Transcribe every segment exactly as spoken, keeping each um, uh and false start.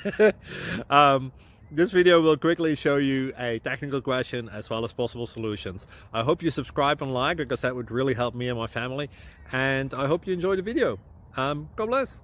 um, this video will quickly show you a technical question as well as possible solutions. I hope you subscribe and like, because that would really help me and my family. And I hope you enjoy the video. Um, God bless.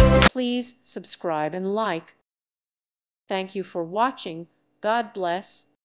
Please subscribe and like. Thank you for watching. God bless.